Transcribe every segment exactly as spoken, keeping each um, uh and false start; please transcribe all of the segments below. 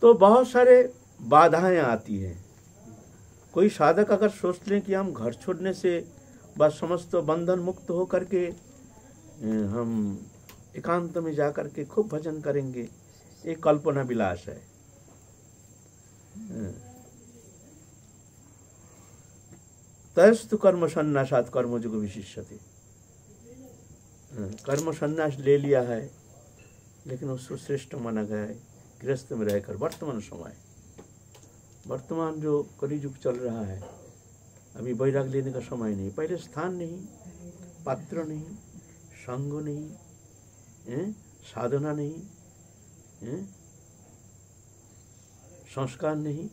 तो बहुत सारे बाधाएं आती हैं। कोई साधक अगर सोच लें कि हम घर छोड़ने से बस समस्त बंधन मुक्त हो करके हम एकांत में जा करके खूब भजन करेंगे, एक कल्पना विलास है। तयस्तु कर्म संन्यासात् कर्मयोग विशिष्यते। कर्म संन्यास ले लिया है लेकिन उसको श्रेष्ठ माना गया है गृहस्थ में रहकर। वर्तमान समय, वर्तमान जो कलियुग चल रहा है, अभी वैराग लेने का समय नहीं। पहले स्थान नहीं, पात्र नहीं, संग नहीं, है? साधना नहीं, है? संस्कार नहीं,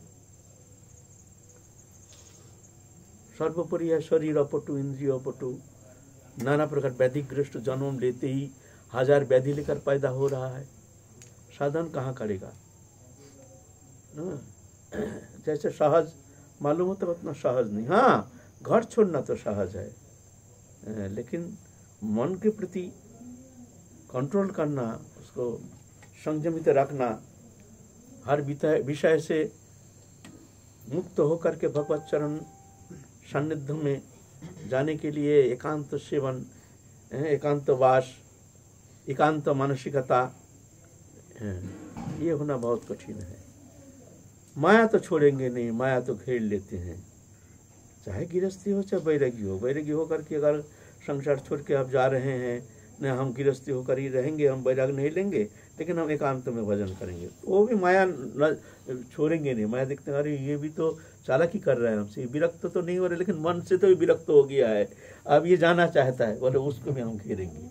सर्वोपरि है शरीर अपटु, इंद्रिय अपटु, नाना प्रकार व्याधिग्रस्त जन्म लेते ही हजार व्याधि लेकर पैदा हो रहा है। साधन कहाँ करेगा? जैसे सहज मालूम होता है उतना सहज नहीं। हाँ, घर छोड़ना तो सहज है, लेकिन मन के प्रति कंट्रोल करना, उसको संयमित रखना, हर विषय से मुक्त होकर के भगवत चरण सान्निध्य में जाने के लिए एकांत सेवन, एकांत वास, एकांत मानसिकता, ये होना बहुत कठिन है। माया तो छोड़ेंगे नहीं, माया तो घेर लेते हैं। चाहे गृहस्थी हो चाहे वैरागी हो, वैरागी होकर के अगर संसार छोड़ के आप जा रहे हैं, न हम गृहस्थी होकर ही रहेंगे, हम वैराग नहीं लेंगे, लेकिन हम एकांत में भजन करेंगे, वो भी माया न छोड़ेंगे नहीं। माया देखते हैं अरे ये भी तो चालाकी कर रहा है हमसे, विरक्त तो नहीं हो रहे लेकिन मन से तो भी विरक्त हो गया है, अब ये जाना चाहता है, बोले उसको भी हम घेरेंगे।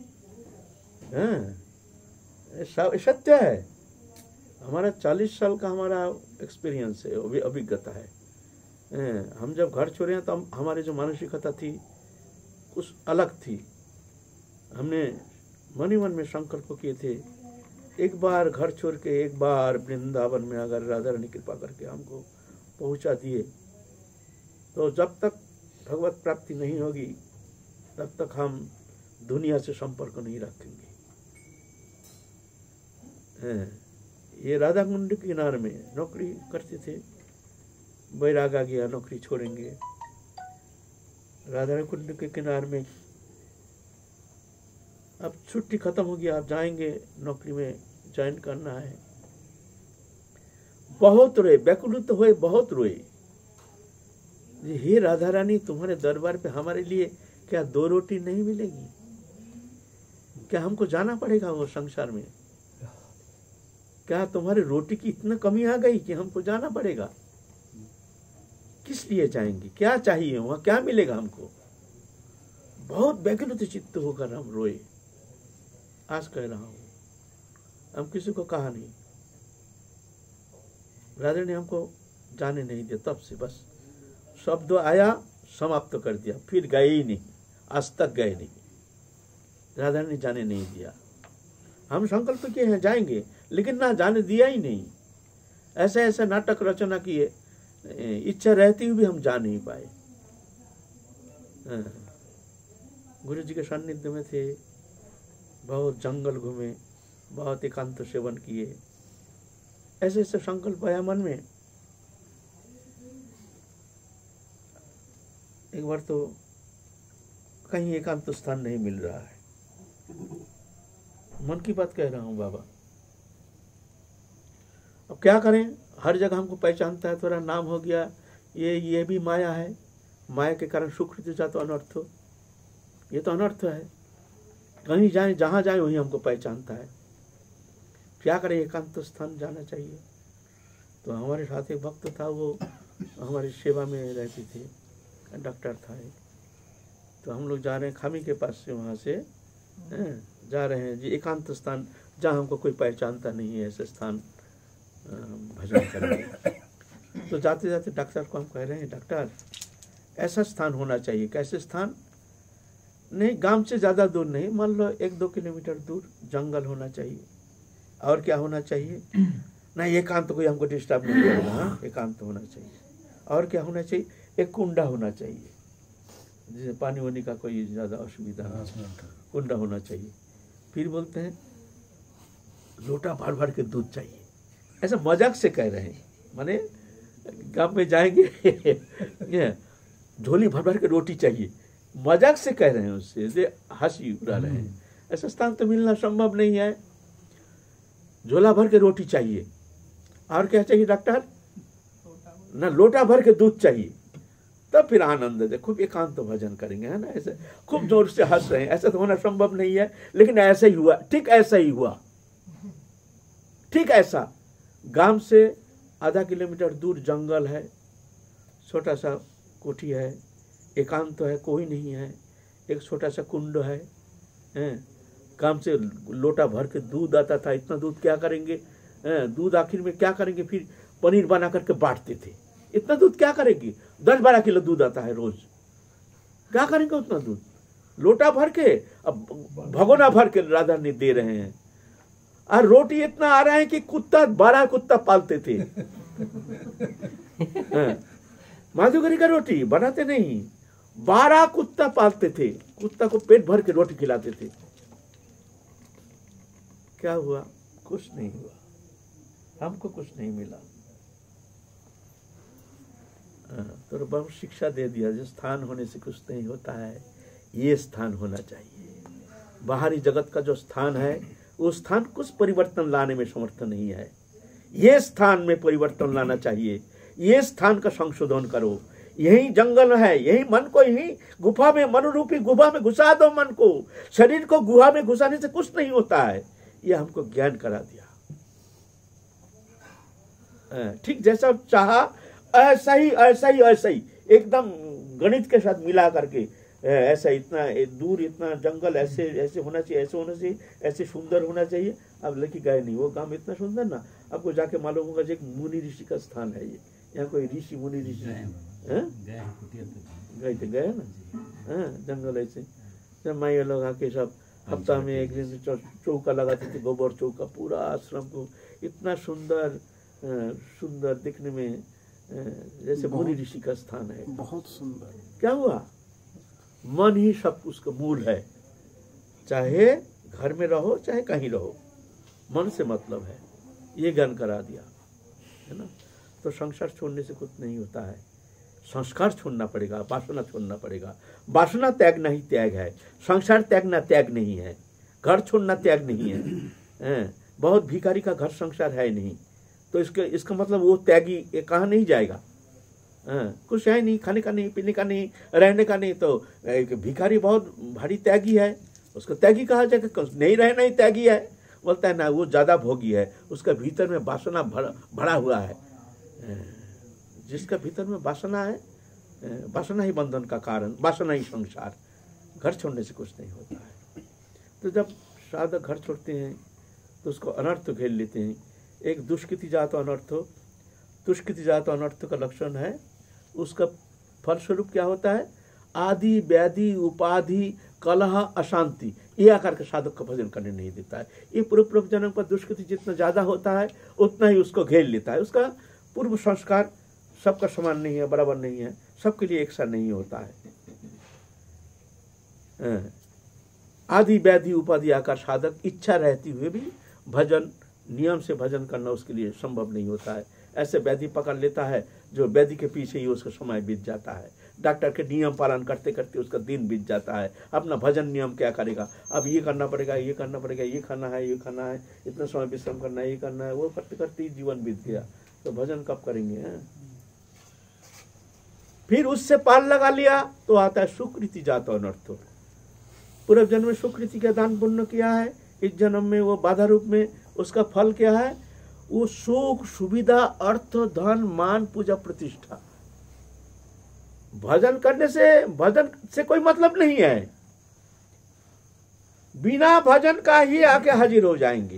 हाँ, सत्य है। हमारा चालीस साल का हमारा एक्सपीरियंस है, अभिज्ञता है। हम जब घर छोड़े हैं तो हम, हमारी जो मानसिकता थी कुछ अलग थी। हमने मन ही मन में संकल्प किए थे, एक बार घर छोड़ के एक बार वृंदावन में अगर राधा रानी कृपा करके हमको पहुंचा दिए तो जब तक भगवत प्राप्ति नहीं होगी तब तक हम दुनिया से संपर्क नहीं रखेंगे। ये राधा कुंड के किनारे में नौकरी करते थे, वैराग आ गया, नौकरी छोड़ेंगे। राधा कुंड के किनारे में अब छुट्टी खत्म हो गया, आप जाएंगे नौकरी में ज्वाइन करना है। बहुत रोए, व्याकुलित हुए, बहुत रोए। हे राधा रानी, तुम्हारे दरबार पे हमारे लिए क्या दो रोटी नहीं मिलेगी? क्या हमको जाना पड़ेगा वो संसार में? क्या तुम्हारे रोटी की इतना कमी आ गई कि हमको जाना पड़ेगा? किस लिए जाएंगे? क्या चाहिए वहां? क्या मिलेगा हमको? बहुत व्याकुलित चित्त होकर हम रोए। आज कह रहा हूं, हम किसी को कहा नहीं, राधा ने हमको जाने नहीं दिया। तब से बस शब्द आया, समाप्त कर दिया, फिर गए ही नहीं, आज तक गए नहीं। राधा ने जाने नहीं दिया। हम संकल्प किए हैं जाएंगे, लेकिन ना जाने दिया ही नहीं। ऐसे ऐसे नाटक रचना किए, इच्छा रहती हुई भी हम जा नहीं पाए। गुरु जी के सान्निध्य में थे, बहुत जंगल घूमे, बहुत एकांत सेवन किए। ऐसे ऐसे संकल्प आया मन में। एक बार तो कहीं एकांत स्थान नहीं मिल रहा है, मन की बात कह रहा हूं बाबा। अब क्या करें, हर जगह हमको पहचानता है, थोड़ा नाम हो गया, ये ये भी माया है। माया के कारण सुख जा तो अनर्थ हो, ये तो अनर्थ है। कहीं जाए, जहां जाए वहीं हमको पहचानता है। क्या करें, एकांत स्थान जाना चाहिए। तो हमारे साथ एक भक्त था, वो हमारी सेवा में रहती थी, डॉक्टर था एक। तो हम लोग जा रहे हैं खामी के पास से, वहाँ से जा रहे हैं जी एकांत स्थान, जहाँ हमको कोई पहचानता नहीं है, ऐसे स्थान भजन करेंगे। तो जाते जाते डॉक्टर को हम कह रहे हैं, डॉक्टर ऐसा स्थान होना चाहिए। कैसे स्थान? नहीं, गांव से ज़्यादा दूर नहीं, मान लो एक दो किलोमीटर दूर जंगल होना चाहिए। और क्या होना चाहिए? नहीं, एकांत कोई हमको डिस्टर्ब नहीं करेगा, एकांत होना चाहिए। और क्या होना चाहिए? एक कुंडा होना चाहिए, जिसे पानी होने का कोई ज़्यादा असुविधा नहीं, कुंडा होना चाहिए। फिर बोलते हैं लोटा भर भर के दूध चाहिए, ऐसा मजाक से कह रहे हैं, माने गांव में जाएंगे झोली भर भर के रोटी चाहिए, मजाक से कह रहे हैं, उससे हंसी उड़ा रहे हैं। ऐसा स्थान तो मिलना संभव नहीं है। झोला भर के रोटी चाहिए, और क्या चाहिए डॉक्टर? ना लोटा भर के दूध चाहिए, तब फिर आनंद है। खूब एकांत तो भजन करेंगे, है ना, ऐसे खूब जोर से हंस रहे हैं। ऐसा तो होना संभव नहीं है, लेकिन ऐसा ही हुआ, ठीक ऐसा ही हुआ, ठीक ऐसा। गांव से आधा किलोमीटर दूर जंगल है, छोटा सा कोठी है, एकांत तो है, कोई नहीं है, एक छोटा सा कुंड है, हैं? काम से लोटा भर के दूध आता था। इतना दूध क्या करेंगे? दूध आखिर में क्या करेंगे? फिर पनीर बना करके बांटते थे। इतना दूध क्या करेंगे? दस बारह किलो दूध आता है रोज, क्या करेंगे उतना दूध? लोटा भर के, अब भगोना भर के राधा ने दे रहे हैं। और रोटी इतना आ रहा है कि कुत्ता, बारह कुत्ता पालते थे। माधुकरी का रोटी बनाते नहीं, बारह कुत्ता पालते थे, कुत्ता को पेट भर के रोटी खिलाते थे। क्या हुआ? कुछ नहीं हुआ, हमको कुछ नहीं मिला। तो बहुत शिक्षा दे दिया, जो स्थान होने से कुछ नहीं होता है, ये स्थान होना चाहिए। बाहरी जगत का जो स्थान है, वो स्थान कुछ परिवर्तन लाने में समर्थ नहीं है। ये स्थान में परिवर्तन लाना चाहिए, ये स्थान का संशोधन करो। यही जंगल है, यही मन को यही गुफा में, मनोरूपी गुफा में घुसा दो मन को। शरीर को गुहा में घुसाने से कुछ नहीं होता है, ये हमको ज्ञान करा दिया। ठीक जैसा चाहा ऐसा ही ऐसा ही ऐसा ही एकदम गणित के साथ मिला करके, ऐसा इतना दूर, इतना जंगल, ऐसे ऐसे होना चाहिए, ऐसे होना चाहिए, ऐसे सुंदर होना चाहिए। अब लेके गए नहीं, वो गांव इतना सुंदर ना, आपको जाके मालूम होगा एक मुनि ऋषि का स्थान है ये। यहाँ कोई ऋषि मुनि ऋषि गए थे, गए ना जंगल ऐसे। जब माई लोग आके सब हफ्ता में एक दिन चौका लगाते थे, गोबर चौका, पूरा आश्रम को इतना सुंदर सुंदर दिखने में, जैसे मुनि ऋषि का स्थान है, बहुत सुंदर। क्या हुआ? मन ही सब उसका मूल है। चाहे घर में रहो, चाहे कहीं रहो, मन से मतलब है। ये ज्ञान करा दिया, है ना। तो संसार छोड़ने से कुछ नहीं होता है, संस्कार छोड़ना पड़ेगा, वासना छोड़ना पड़ेगा। वासना त्यागना ही त्याग है, संसार त्यागना त्याग नहीं है, घर छोड़ना त्याग नहीं है, है? बहुत भिखारी का घर संसार है नहीं, तो इसके इसका मतलब वो त्यागी कहाँ नहीं जाएगा? हाँ, कुछ है नहीं, खाने का नहीं, पीने का नहीं, रहने का नहीं, तो एक भिखारी बहुत भारी त्यागी है, उसको त्यागी कहा जाएगा? नहीं रहना ही त्यागी है, बोलता है ना, वो ज्यादा भोगी है, उसका भीतर में वासना भरा हुआ है। जिसका भीतर में वासना है, वासना ही बंधन का कारण, वासना ही संसार। घर छोड़ने से कुछ नहीं होता है। तो जब साधक घर छोड़ते हैं तो उसको अनर्थ घेर लेते हैं। एक दुष्कृति जातो अनर्थो, दुष्कृति जातो अनर्थ का लक्षण है। उसका फलस्वरूप क्या होता है? आदि व्याधि उपाधि कलह अशांति, ये आकार के साधक का भजन करने नहीं देता है। ये पूर्व पूर्व जन्म पर दुष्कृति जितना ज्यादा होता है उतना ही उसको घेर लेता है। उसका पूर्व संस्कार सबका समान नहीं है, बराबर नहीं है, सबके लिए एक सा नहीं होता है। आदि व्याधि उपाधि आकार साधक इच्छा रहती हुए भी भजन, नियम से भजन करना उसके लिए संभव नहीं होता है। ऐसे व्याधि पकड़ लेता है जो व्याधि के पीछे ही उसका समय बीत जाता है। डॉक्टर के नियम पालन करते करते उसका दिन बीत जाता है। अपना भजन नियम क्या करेगा? अब ये करना पड़ेगा, ये करना पड़ेगा, ये खाना है, ये खाना है, इतना समय विश्राम करना है, ये करना है, वो करते करते जीवन बीत गया। तो भजन कब करेंगे? है? फिर उससे पाल लगा लिया तो आता है सुकृति जातो अनर्थो। पूर्व जन्म में सुकृति का दान पुण्य किया है, इस जन्म में वो बाधा रूप में उसका फल क्या है? वो सुख सुविधा अर्थ धन मान पूजा प्रतिष्ठा। भजन करने से, भजन से कोई मतलब नहीं है। बिना भजन का ही आके हाजिर हो जाएंगे।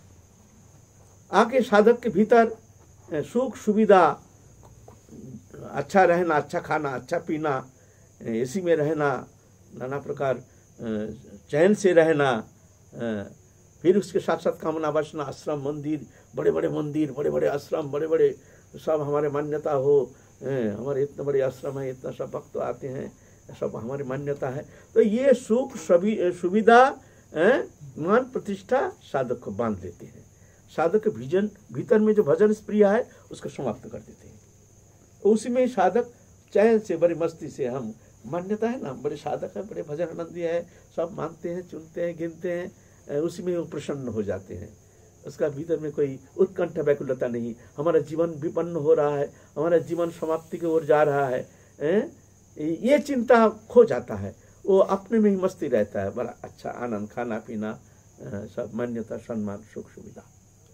आके साधक के भीतर सुख सुविधा, अच्छा रहना, अच्छा खाना, अच्छा पीना, एसी में रहना, नाना प्रकार चैन से रहना, फिर उसके साथ साथ कामना वासना, आश्रम मंदिर, बड़े बड़े मंदिर, बड़े बड़े आश्रम, बड़े बड़े सब हमारे मान्यता हो, हमारे इतने बड़े आश्रम है, इतना सब भक्त आते हैं, सब हमारी मान्यता है। तो ये सुख सुविधा मान प्रतिष्ठा साधक को बांध लेते हैं। साधक के भीजन भीतर में जो भजन प्रिय है उसको समाप्त कर देते हैं। उसी में साधक चैन से बड़ी मस्ती से, हम मान्यता है ना, बड़े साधक है, बड़े भजन आनंदी है, सब मानते हैं, चुनते हैं, गिनते हैं, उसी में वो प्रसन्न हो जाते हैं। उसका भीतर में कोई उत्कंठ व्याकुलता नहीं, हमारा जीवन विपन्न हो रहा है, हमारा जीवन समाप्ति की ओर जा रहा है, ये चिंता खो जाता है। वो अपने में ही मस्ती रहता है, बड़ा अच्छा आनंद, खाना पीना सब, मान्यता, सम्मान, सुख सुविधा।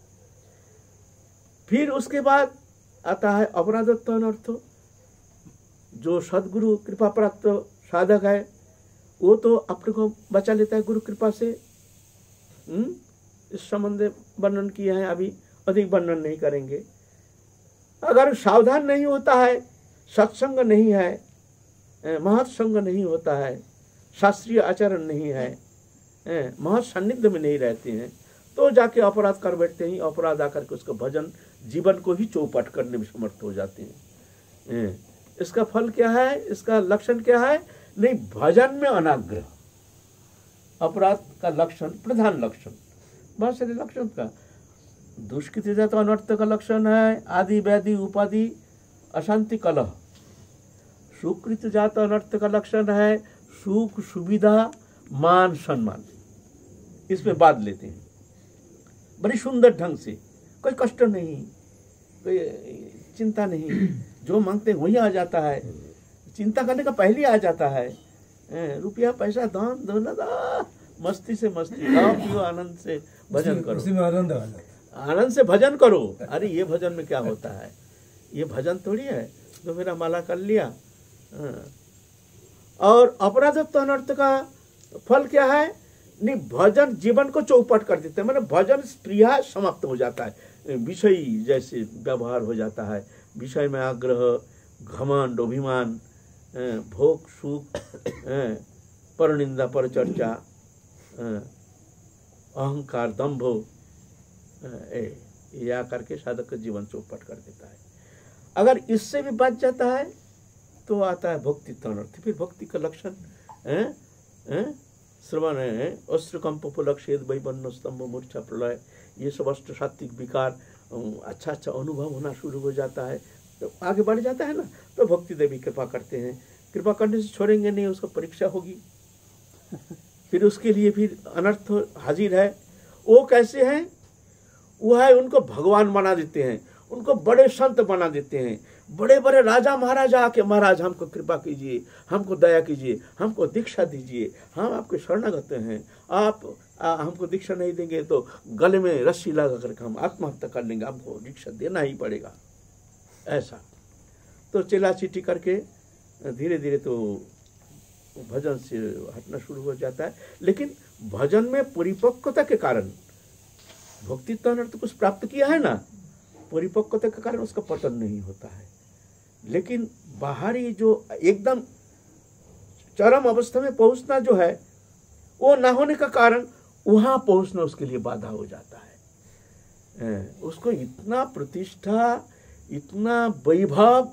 फिर उसके बाद आता है अपराधत्व अनर्थ। जो सदगुरु कृपा प्राप्त साधक है वो तो अपने को बचा लेता है गुरु कृपा से। हुँ? इस संबंध वर्णन किया है, अभी अधिक वर्णन नहीं करेंगे। अगर सावधान नहीं होता है, सत्संग नहीं है, महत्संग नहीं होता है, शास्त्रीय आचरण नहीं है, महत सान्निध्य में नहीं रहते हैं, तो जाके अपराध कर बैठते हैं। अपराध आकर के उसका भजन जीवन को ही चौपट करने में समर्थ हो जाते हैं। इसका फल क्या है, इसका लक्षण क्या है? नहीं, भजन में अनाग्रह अपराध का लक्षण, प्रधान लक्षण, बहुत सारे लक्षण का। दुष्कृति जात अनर्थ का लक्षण है आदि व्याधि उपाधि अशांति कलह। सुकृत जात अनर्थ का लक्षण है सुख सुविधा मान सम्मान। इसमें बात लेते हैं बड़ी सुंदर ढंग से, कोई कष्ट नहीं, कोई चिंता नहीं, जो मांगते हैं वही आ जाता है, चिंता करने का पहले आ जाता है। रुपया पैसा दान दौलत, मस्ती से मस्ती, खाओ पियो, आनंद से भजन करो, उसी में आनंद आ जाता है। आनंद से भजन करो। अरे ये भजन में क्या होता है, ये भजन थोड़ी है तो मेरा माला कर लिया। और अपराधत्व अनर्थ का फल क्या है? नहीं, भजन जीवन को चौपट कर देते हैं, मतलब भजन प्रिय समाप्त हो जाता है, विषय जैसे व्यवहार हो जाता है, विषय में आग्रह, घमंड, अभिमान, भोग सुख, परनिंदा परचर्चा, अहंकार, दंभ, ये आकर के साधक का जीवन चौपट कर देता है। अगर इससे भी बच जाता है तो आता है भक्ति तनर्थ। फिर भक्ति का लक्षण श्रवण है, अस्त्रकंप उपलक्षेद वैबन्न स्तंभ मूर्छा प्रलय, ये सब अष्ट सात्विक विकार, अच्छा अच्छा अनुभव होना शुरू हो जाता है, तो आगे बढ़ जाता है ना। तो भक्ति देवी कृपा करते हैं, कृपा करने से छोड़ेंगे नहीं, उसका परीक्षा होगी। फिर उसके लिए फिर अनर्थ हाजिर है। वो कैसे हैं? वो है उनको भगवान बना देते हैं, उनको बड़े संत बना देते हैं, बड़े बड़े राजा महाराजा आके, महाराज हमको कृपा कीजिए, हमको दया कीजिए, हमको दीक्षा दीजिए, हम आपके शरणागत हैं, आप आ, हमको दीक्षा नहीं देंगे तो गले में रस्सी लगा करके हम आत्महत्या कर लेंगे, हमको दीक्षा देना ही पड़ेगा। ऐसा तो चिल्ला चीटी करके धीरे धीरे तो भजन से हटना शुरू हो जाता है। लेकिन भजन में परिपक्वता के कारण, भक्ति तनर्थ कुछ प्राप्त किया है ना, परिपक्वता के कारण उसका पतन नहीं होता है। लेकिन बाहरी जो एकदम चरम अवस्था में पहुंचना जो है वो ना होने का कारण वहां पहुंचना उसके लिए बाधा हो जाता है। उसको इतना प्रतिष्ठा, इतना वैभव,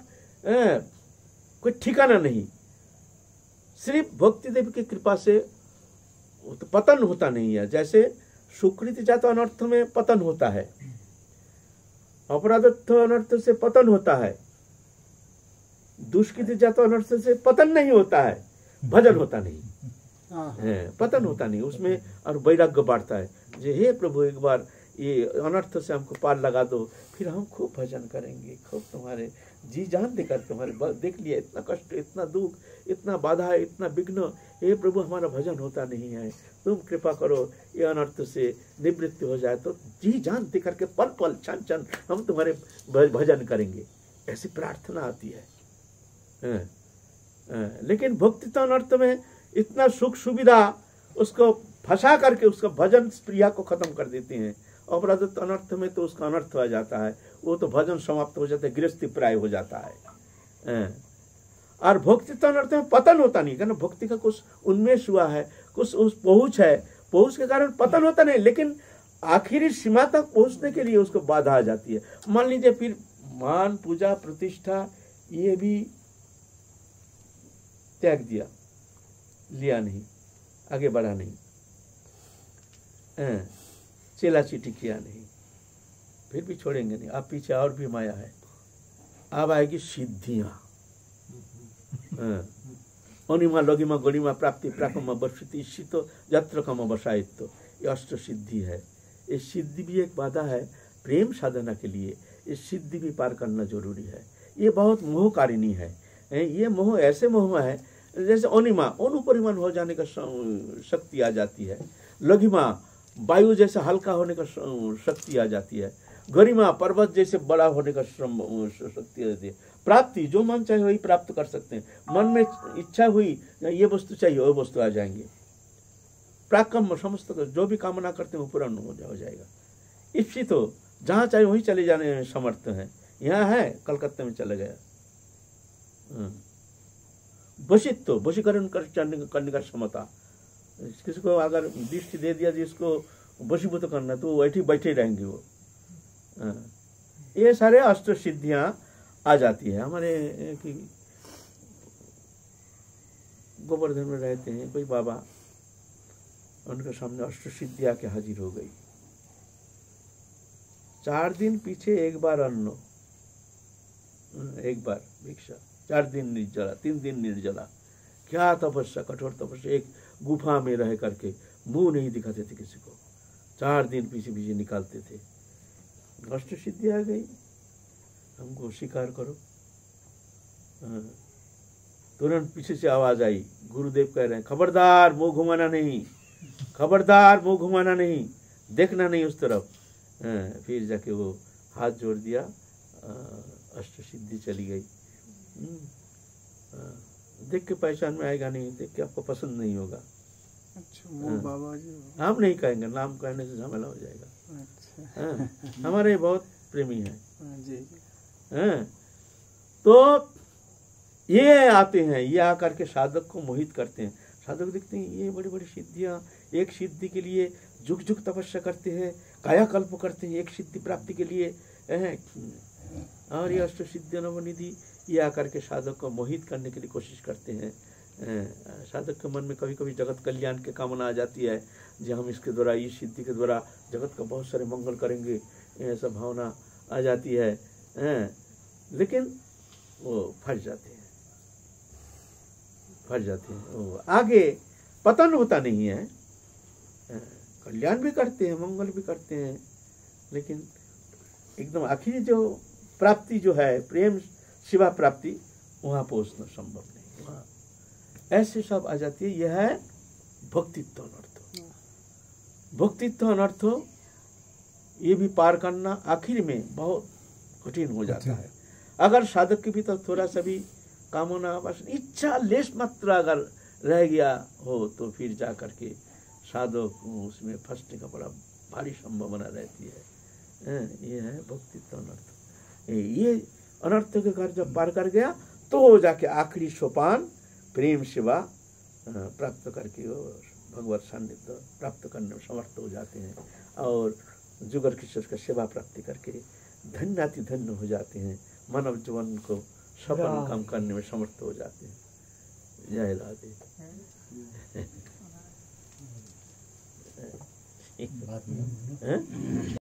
कोई ठिकाना नहीं। सिर्फ भक्ति देव की कृपा से तो पतन होता नहीं है। जैसे सुकृति जात अनर्थ में पतन होता है, अपराधत्व अनर्थ से पतन होता है, दुष्कृति जात अनर्थ से पतन नहीं होता है, भजन होता नहीं है, पतन होता नहीं उसमें, और वैराग्य बढ़ता है। जे हे प्रभु एक बार ये अनर्थ से हमको पार लगा दो, फिर हम खूब भजन करेंगे, खूब तुम्हारे जी जान देकर तुम्हारे देख लिया, इतना कष्ट, इतना दुख, इतना बाधा, इतना विघ्न, हे प्रभु हमारा भजन होता नहीं है, तुम कृपा करो ये अनर्थ से निवृत्ति हो जाए तो जी जान दे करके पल पल क्षण क्षण हम तुम्हारे भजन करेंगे, ऐसी प्रार्थना आती है। आ, आ, लेकिन भक्ति तो अनर्थ में इतना सुख सुविधा उसको फंसा करके उसका भजन प्रिया को खत्म कर देते हैं। अपराध अनर्थ में तो उसका अनर्थ हो जाता है, वो तो भजन समाप्त हो जाता है, गृहस्थी प्राय हो जाता है। और भक्ति तो अनर्थ में पतन होता नहीं, कारण भक्ति का कुछ उन्मेष हुआ है, कुछ उस पहुंच है, पहुंच के कारण पतन होता नहीं, लेकिन आखिरी सीमा तक पहुंचने के लिए उसको बाधा आ जाती है। मान लीजिए फिर मान पूजा प्रतिष्ठा ये भी त्याग दिया, लिया नहीं, आगे बढ़ा नहीं, चेला चीटी किया नहीं, फिर भी छोड़ेंगे नहीं। अब पीछे और भी माया है, अब आएगी सिद्धियां। अनिमा लघिमा गणिमा प्राप्ति प्राकमा वर्षित ईशितो यत्र कम वसायित्व, ये अष्ट सिद्धि है। ये सिद्धि भी एक बाधा है प्रेम साधना के लिए, ये सिद्धि भी पार करना जरूरी है। ये बहुत मोहकारिणी है। ये मोह ऐसे मोह है जैसे अनिमा अनुपरिमाण हो जाने का शक्ति आ जाती है, लघिमा वायु जैसे हल्का होने का शक्ति आ जाती है, गरिमा पर्वत जैसे बड़ा होने का शक्ति आ जाती है, प्राप्ति जो मन चाहे वही प्राप्त कर सकते हैं, मन में इच्छा हुई ये वस्तु चाहिए वो वस्तु आ जाएंगे, प्राकम समस्त जो भी कामना करते हैं वो पूरा हो जाएगा। इसी तो जहाँ चाहे वहीं चले जाने में समर्थ हैं। यहाँ है कलकत्ते में चले गया, वशित्व वशीकरण करने का क्षमता, किसी को अगर दृष्टि दे दिया जिसको वशीभूत करना तो बैठे बैठे रहेंगे वो। ये सारे अष्ट सिद्धियां आ जाती है। हमारे कि गोवर्धन में रहते हैं कोई बाबा, उनके सामने अष्ट सिद्धि आके हाजिर हो गई। चार दिन पीछे एक बार अन्न, एक बार भिक्षा, चार दिन निर्जला, तीन दिन निर्जला, क्या तपस्या, कठोर तपस्या, एक गुफा में रह करके मुंह नहीं दिखाते थे किसी को, चार दिन पीछे पीछे निकालते थे। अष्ट सिद्धि आ गई, हमको स्वीकार करो। तुरंत पीछे से आवाज आई, गुरुदेव कह रहे हैं खबरदार मुंह घुमाना नहीं, खबरदार मुंह घुमाना नहीं, देखना नहीं उस तरफ। फिर जाके वो हाथ जोड़ दिया, अष्ट सिद्धि चली गई। देख के पहचान में आएगा नहीं, देख के आपको पसंद नहीं होगा। अच्छा, वो बाबा जी हम नहीं कहेंगे, नाम कहने से झमेला हो जाएगा। अच्छा। हाँ, हमारे बहुत प्रेमी हैं। जी जी। हाँ, तो ये आते हैं, ये आकर के साधक को मोहित करते हैं। साधक देखते हैं ये बड़ी बड़ी सिद्धियां, एक सिद्धि के लिए जुग जुग तपस्या करते हैं, कायाकल्प करते हैं एक सिद्धि प्राप्ति के लिए। और ये अष्ट सिद्धि नवनिधि ये आकर के साधक को मोहित करने के लिए कोशिश करते हैं। साधक के मन में कभी कभी जगत कल्याण की कामना आ जाती है, जो हम इसके द्वारा, इस सिद्धि के द्वारा जगत का बहुत सारे मंगल करेंगे, ऐसा भावना आ जाती है। लेकिन वो फंस जाते हैं, फंस जाते हैं, वो आगे पतन होता नहीं है। कल्याण भी करते हैं, मंगल भी करते हैं, लेकिन एकदम आखिरी जो प्राप्ति जो है प्रेम शिवा प्राप्ति, वहां पहुंचना संभव नहीं। वहां ऐसे सब आ जाती है। यह है भक्तित्व अनर्थ। भक्तित्व अनर्थ ये भी पार करना आखिर में बहुत कठिन हो जाता है। अगर साधक के भीतर थोड़ा सा भी कामना बस इच्छा लेश मात्र अगर रह गया हो तो फिर जा करके साधक उसमें फंसने का बड़ा भारी संभावना रहती है। ये है भक्तित्व अनर्थ। ये अनर्थ के घर जब पार कर गया तो जाके आखिरी सोपान प्रेम सेवा प्राप्त करके वो भगवत सान्निध्य प्राप्त करने में समर्थ हो जाते हैं और जुगर किशोर का सेवा प्राप्ति करके धन्याति धन्य हो जाते हैं, मानव जीवन को सफल काम करने में समर्थ हो जाते हैं। जय राधे।